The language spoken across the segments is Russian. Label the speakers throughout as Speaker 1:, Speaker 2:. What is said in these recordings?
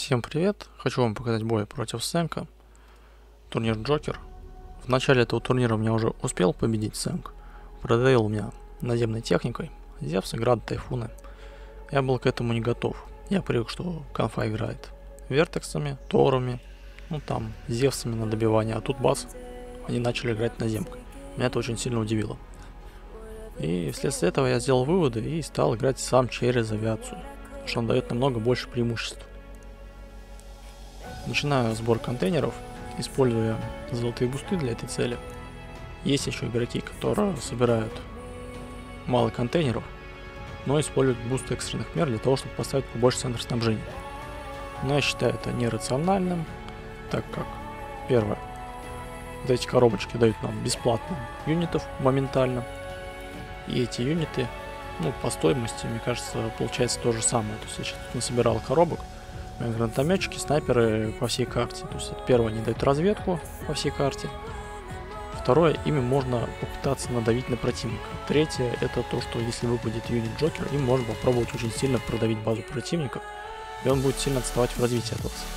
Speaker 1: Всем привет! Хочу вам показать бой против Сенка. Турнир Джокер. В начале этого турнира у меня уже успел победить Сенк. Продавил меня наземной техникой. Зевсы, Град, Тайфуны. Я был к этому не готов. Я привык, что конфа играет вертексами, торами, там, зевсами на добивание. А тут бац, они начали играть наземкой. Меня это очень сильно удивило. И вследствие этого я сделал выводы и стал играть сам через авиацию. Потому что он дает намного больше преимуществ. Начинаю сбор контейнеров, используя золотые бусты для этой цели. Есть еще игроки, которые собирают мало контейнеров, но используют буст экстренных мер для того, чтобы поставить побольше центр снабжения. Но я считаю это нерациональным, так как, первое, вот эти коробочки дают нам бесплатно юнитов моментально, и эти юниты, по стоимости, мне кажется, получается то же самое. То есть я сейчас насобирал коробок, гранатометчики, снайперы по всей карте. То есть это первое, они дают разведку по всей карте. Второе, ими можно попытаться надавить на противника. Третье, это то, что если выпадет юнит Джокер, им можно попробовать очень сильно продавить базу противника, и он будет сильно отставать в развитии от вас.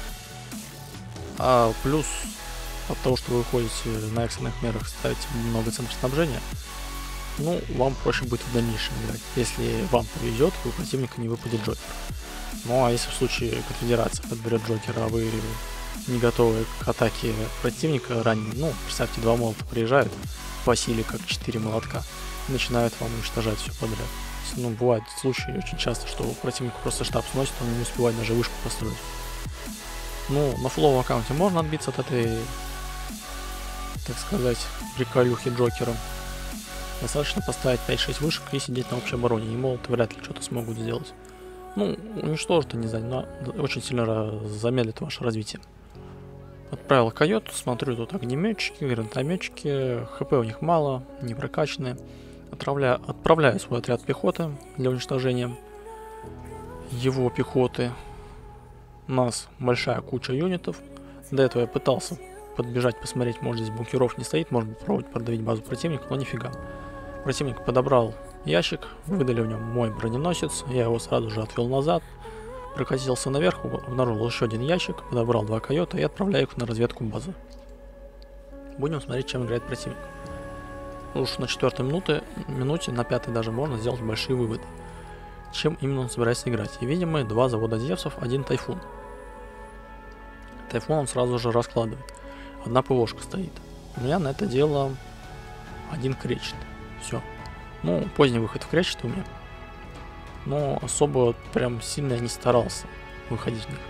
Speaker 1: А плюс от того, что вы выходите на экстренных мерах, ставите много центров снабжения, вам проще будет в дальнейшем играть, если вам повезет, и у противника не выпадет Джокер. Ну а если в случае конфедерации подберет Джокера, а вы не готовы к атаке противника ранее, представьте, два молота приезжают по силе как 4 молотка и начинают вам уничтожать все подряд. Бывают случаи очень часто, что противник просто штаб сносит, он не успевает даже вышку построить. На фуловом аккаунте можно отбиться от этой, так сказать, приколюхи Джокера. Достаточно поставить 5-6 вышек и сидеть на общей обороне, и молоты вряд ли что-то смогут сделать. Уничтожить они но очень сильно замедлит ваше развитие. Отправил койот, смотрю, тут огнеметчики, гранатометчики, хп у них мало, не прокачанные. Отправляю свой отряд пехоты для уничтожения его пехоты. У нас большая куча юнитов. До этого я пытался подбежать, посмотреть, может здесь бункеров не стоит, можно попробовать продавить базу противника, но нифига. Противник подобрал ящик, выдали в нем мой броненосец, я его сразу же отвел назад, прокатился наверх, обнаружил еще один ящик, подобрал два койота и отправляю их на разведку базы. Будем смотреть, чем играет противник. Уж на 4-й минуте, на 5-й даже можно сделать большие выводы, чем именно он собирается играть. И видимо, два завода Зевсов, один Тайфун. Тайфун он сразу же раскладывает. Одна ПВОшка стоит. У меня на это дело один кречет. Все. Поздний выход в кречет у меня. Но особо прям сильно я не старался выходить в них.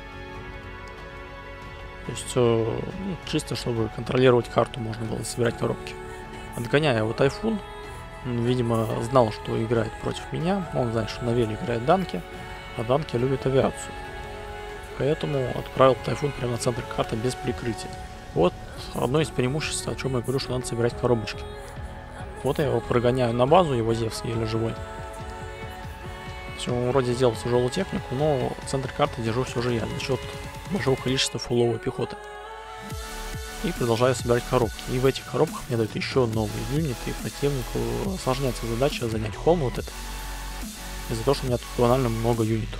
Speaker 1: То есть, чисто чтобы контролировать карту можно было собирать коробки. Отгоняя его Тайфун, он, видимо, знал, что играет против меня. Он знает, что на Веле играет Данки, а Данки любит авиацию. Поэтому отправил Тайфун прямо на центр карты без прикрытия. Вот одно из преимуществ, о чем я говорю, что надо собирать коробочки. Вот я его прогоняю на базу, его Зевс еле живой. Все, он вроде сделал тяжелую технику, но центр карты держу все же я за счет большого количества фуловой пехоты. И продолжаю собирать коробки. И в этих коробках мне дают еще новые юниты, и противнику осложняется задача занять холм вот это. Из-за того, что у меня тут банально много юнитов.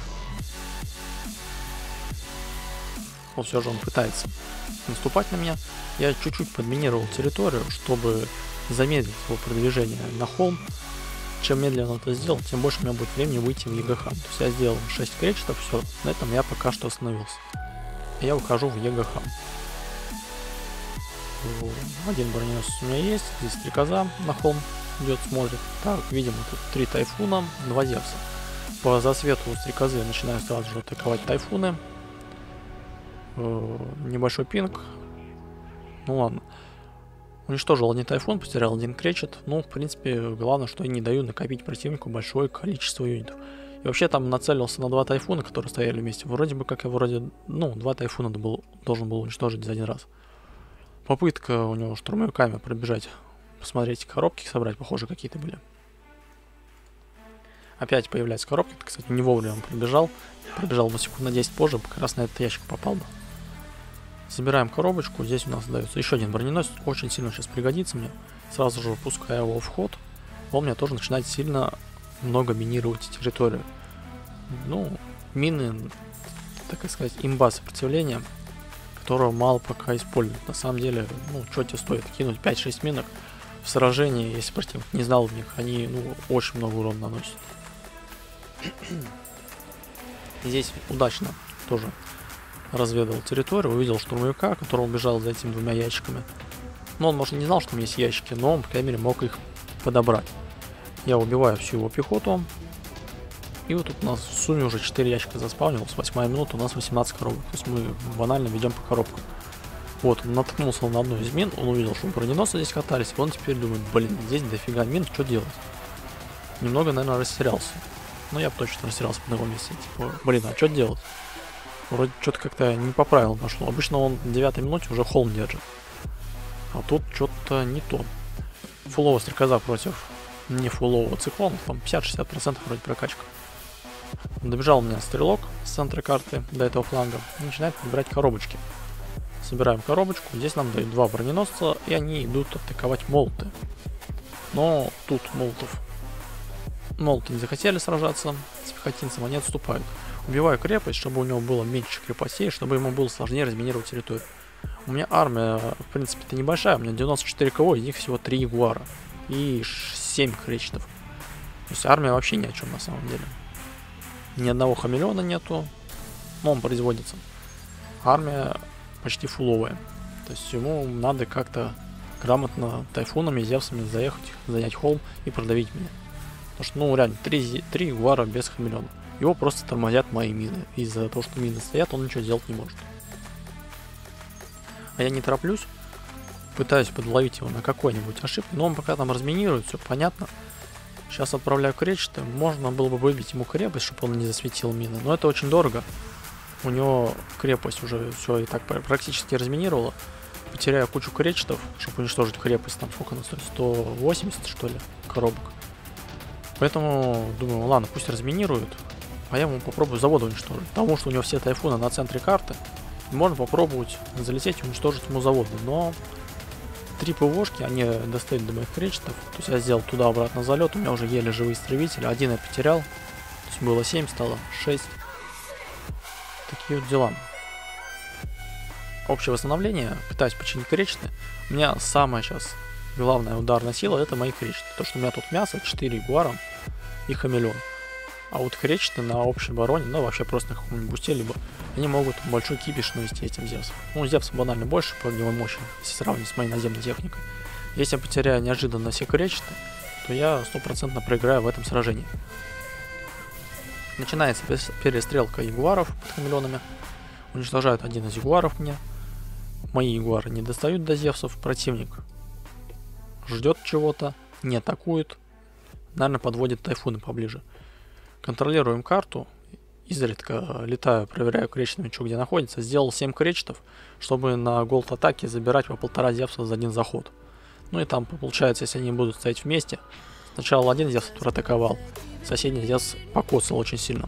Speaker 1: Вот все же он пытается наступать на меня. Я чуть-чуть подминировал территорию, чтобы замедлить его продвижение на холм. Чем медленнее он это сделал, тем больше у меня будет времени выйти в ЕГХ. То есть я сделал 6 кречетов, все, на этом я пока что остановился. И я ухожу в ЕГХ. Один броненосец у меня есть, здесь стрекоза на холм идет, смотрит. Так, видимо, тут 3 Тайфуна, 2 Зевса. По засвету у стрекозы я начинаю сразу же атаковать Тайфуны. Небольшой пинг. Ладно. Уничтожил один Тайфун, потерял один кречет. В принципе, главное, что я не даю накопить противнику большое количество юнитов. И вообще там нацелился на 2 Тайфуна, которые стояли вместе. Вроде бы, как я 2 Тайфуна должен был уничтожить за один раз. Попытка у него штурмовиками пробежать, посмотреть коробки, собрать, похоже, какие-то были. Опять появляются коробки. Кстати, не вовремя он пробежал бы секунд на 10 позже, как раз на этот ящик попал бы. Забираем коробочку, здесь у нас дается еще один броненосец, очень сильно сейчас пригодится мне. Сразу же выпускаю его в ход, он мне тоже начинает сильно много минировать территорию. Мины так сказать, имба сопротивления, которого мало пока используют. На самом деле, ну, что тебе стоит кинуть 5-6 минок в сражении, если противник не знал в них, они, ну, очень много урона наносят. Здесь удачно тоже разведал территорию, увидел штурмовика, который убежал за этими двумя ящиками. Но он, может, не знал, что там есть ящики, но он, по крайней мере, мог их подобрать. Я убиваю всю его пехоту. И вот тут у нас в сумме уже 4 ящика заспавнилось. 8 минута, у нас 18 коробок. То есть мы банально ведем по коробкам. Вот, он наткнулся на одну из мин, он увидел, что броненосцы здесь катались, и он теперь думает, блин, здесь дофига мин, что делать? Немного, наверное, растерялся. Но я бы точно растерялся на его месте. Типа, блин, а что делать? Вроде что-то как-то не по правилам пошло. Обычно он в 9 минуте уже холм держит. А тут что-то не то. Фуловая стрекоза против не фулового циклона, там 50-60% вроде прокачка. Добежал у меня стрелок с центра карты до этого фланга и начинает подбирать коробочки. Собираем коробочку, здесь нам дают 2 броненосца, и они идут атаковать молоты. Но тут молоты не захотели сражаться с пехотинцем, они отступают. Убиваю крепость, чтобы у него было меньше крепостей, чтобы ему было сложнее разминировать территорию. У меня армия, в принципе-то небольшая, у меня 94 КВ, из них всего 3 ягуара и 7 кречетов. То есть армия вообще ни о чем на самом деле. Ни одного хамелеона нету, но он производится. Армия почти фуловая. То есть ему надо как-то грамотно тайфунами, зевсами заехать, занять холм и продавить меня. Потому что, ну, реально, 3 ягуара без хамелеона. Его просто тормозят мои мины. Из-за того, что мины стоят, он ничего делать не может. А я не тороплюсь, пытаюсь подловить его на какой-нибудь ошибке, но он пока там разминирует, все понятно. Сейчас отправляю кречеты, можно было бы выбить ему крепость, чтобы он не засветил мины, но это очень дорого. У него крепость уже все и так практически разминировала. Потеряю кучу кречетов, чтобы уничтожить крепость, там сколько она стоит, 180 что ли коробок. Поэтому думаю, ладно, пусть разминирует, а я ему попробую заводы уничтожить, потому что у него все тайфуны на центре карты. Можно попробовать залететь и уничтожить ему заводы, но 3 ПВОшки, они достают до моих кречетов. То есть я сделал туда-обратно залет, у меня уже еле живые истребители, 1 я потерял. То есть было 7, стало 6. Такие вот дела. Общее восстановление, пытаюсь починить кречеты. У меня самая сейчас главная ударная сила — это мои кречеты. То, что у меня тут мясо, 4 ягуара и хамелеон. А вот кречеты на общей обороне, ну вообще просто на каком-нибудь бусте, либо они могут большой кипиш навести этим Зевсом. Ну, Зевс банально больше по огневой мощи, если сравнить с моей наземной техникой. Если я потеряю неожиданно все кречеты, то я 100% проиграю в этом сражении. Начинается перестрелка ягуаров под хамелеонами. Уничтожают один из ягуаров мне. Мои ягуары не достают до Зевсов. Противник ждет чего-то, не атакует. Наверное, подводит тайфуны поближе. Контролируем карту. Изредка летаю, проверяю кречетами, что где находится. Сделал 7 кречетов, чтобы на голд атаке забирать по 1,5 Зевса за один заход. Ну и там получается, если они будут стоять вместе, сначала один Зевс атаковал, соседний Зевс покоцал очень сильно.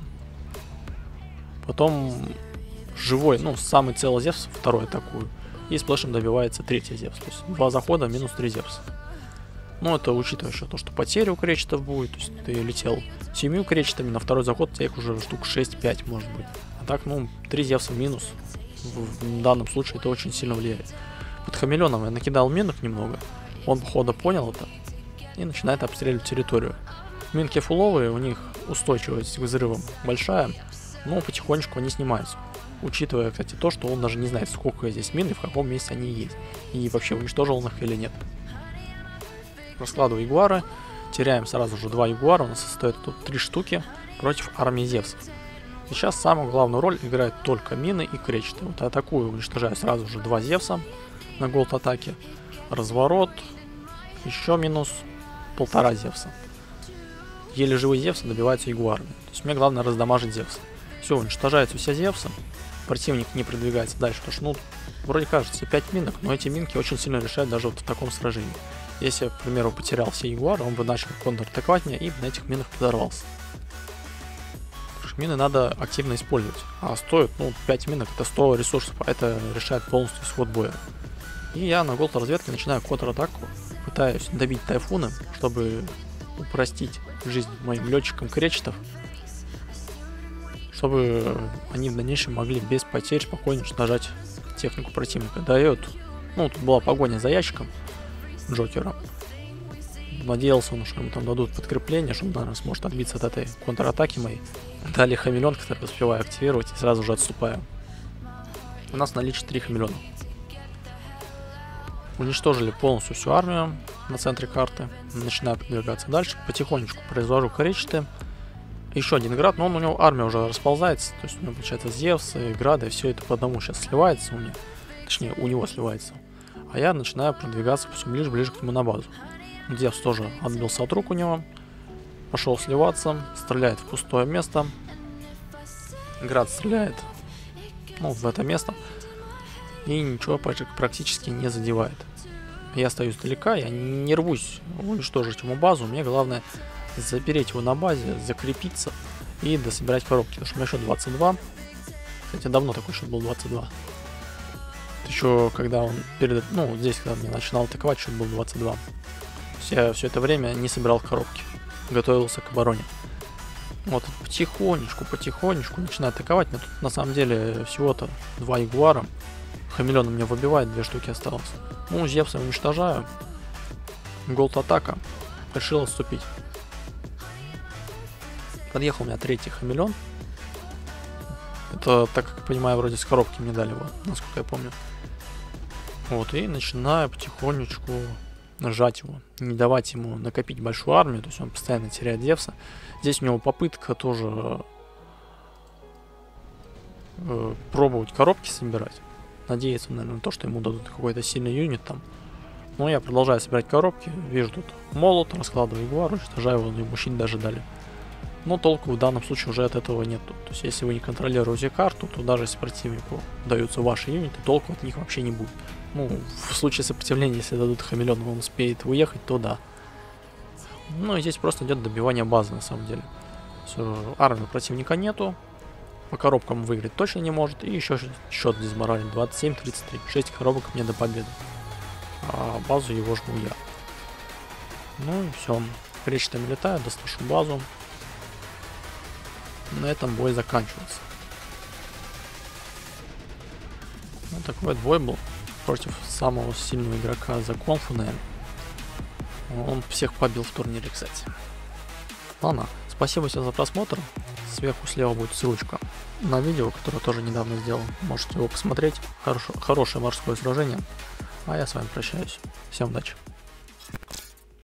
Speaker 1: Потом живой, ну самый целый Зевс второй атакую. И сплэшем добивается 3 Зевс. То есть 2 захода минус 3 Зевса. Ну, это учитывая еще то, что потери у кречетов будет. То есть ты летел 7 кречетами, на второй заход у тебя их уже штук 6-5 может быть. А так, ну, 3 Зевса минус. В данном случае это очень сильно влияет. Под хамелеоном я накидал минок немного. Он, походу, понял это. И начинает обстреливать территорию. Минки фуловые, у них устойчивость к взрывам большая. Но потихонечку они снимаются. Учитывая, кстати, то, что он даже не знает, сколько здесь мин и в каком месте они есть. И вообще, уничтожил он их или нет. Раскладываю ягуары, теряем сразу же 2 ягуара, у нас состоит тут 3 штуки против армии Зевсов. И сейчас самую главную роль играют только мины и кречеты. Вот атакую, уничтожаю сразу же 2 Зевса на голд атаке, разворот, еще минус 1,5 Зевса. Еле живые Зевсы добиваются ягуарами. То есть мне главное раздамажить Зевса. Все, уничтожаются все Зевсы, противник не продвигается дальше, потому что, ну, вроде кажется 5 минок, но эти минки очень сильно решают даже вот в таком сражении. Если я, к примеру, потерял все ягуары, он бы начал контратаковать меня и на этих минах подорвался. Мины надо активно использовать. А стоит, ну, 5 минок, это 100 ресурсов, а это решает полностью исход боя. И я на голд разведке начинаю контратаку, пытаюсь добить тайфуны, чтобы упростить жизнь моим летчикам кречетов. чтобы они в дальнейшем могли без потерь спокойно уничтожать технику противника. Дает, ну, тут была погоня за ящиком Джокера. Надеялся он, что ему там дадут подкрепление, что он, наверное, сможет отбиться от этой контратаки моей. Дали хамелеон, который успеваю активировать, и сразу же отступаю. У нас в наличии 3 хамелеона. Уничтожили полностью всю армию на центре карты. Начинаю продвигаться дальше. Потихонечку произвожу коричты. Еще один град, но он, у него армия уже расползается. То есть у него получается Зевсы, грады, все это по одному сейчас сливается у меня. Точнее, у него сливается. А я начинаю продвигаться все ближе к нему на базу. Зевс тоже отбился от рук у него. Пошел сливаться, стреляет в пустое место. Град стреляет, ну, в это место. И ничего практически не задевает. Я стою издалека, я не рвусь уничтожить ему базу. Мне главное запереть его на базе, закрепиться и дособирать коробки. Потому что у меня счет 22. Кстати, давно такой счет был 22. Еще когда он перед... Ну, здесь, когда мне начинал атаковать, счет был 22. Я все это время не собирал коробки. Готовился к обороне. Вот, потихонечку начинаю атаковать. Но тут на самом деле всего-то 2 ягуара. Хамелеон у меня выбивает, 2 штуки осталось. Ну, Зевса уничтожаю. Голд атака. Решил отступить. Подъехал у меня 3-й хамелеон. Это, так как я понимаю, вроде с коробки мне дали его, насколько я помню. Вот, и начинаю потихонечку нажать его. Не давать ему накопить большую армию, то есть он постоянно теряет Зевса. Здесь у него попытка тоже пробовать коробки собирать. Надеяться, наверное, на то, что ему дадут какой-то сильный юнит там. Но я продолжаю собирать коробки. Вижу тут молот, раскладываю ягуар, уничтожаю его, ему щит даже дали. Но толку в данном случае уже от этого нету. То есть если вы не контролируете карту, то даже если противнику даются ваши юниты, толку от них вообще не будет. Ну, в случае сопротивления, если дадут хамелеон, он успеет уехать, то да. Ну и здесь просто идет добивание базы на самом деле. Армии противника нету. По коробкам выиграть точно не может. И еще счет дизморален 27-33. 6 коробок мне до победы. А базу его жму я. Ну и все. Кречетами летаю, доставшу базу. На этом бой заканчивается. Ну, такой вот бой был против самого сильного игрока за конфу, наверное. Он всех побил в турнире, кстати. Ладно, спасибо всем за просмотр. Сверху слева будет ссылочка на видео, которое тоже недавно сделал. Можете его посмотреть. Хорошее морское сражение. А я с вами прощаюсь. Всем удачи.